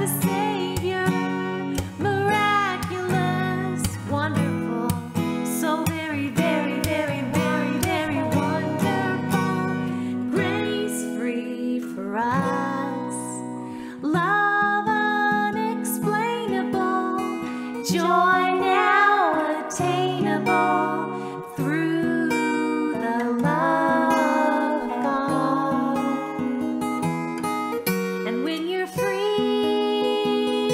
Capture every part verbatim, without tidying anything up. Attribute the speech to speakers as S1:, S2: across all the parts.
S1: a Savior, miraculous, wonderful, so very, very, very, very, very wonderful, grace free for us, love unexplainable, joy now attainable through the love of God. And when you're free,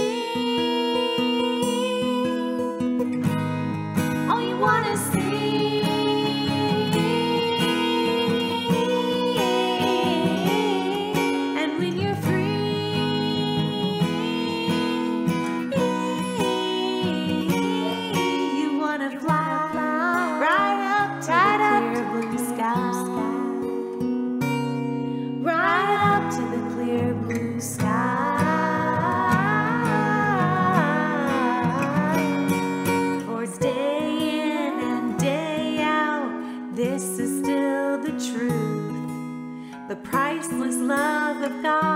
S1: all you want to see and when you're free, you want to fly right up to the clear blue sky, right up to the clear blue sky. For day in and day out, this is still the truth, the priceless love of God.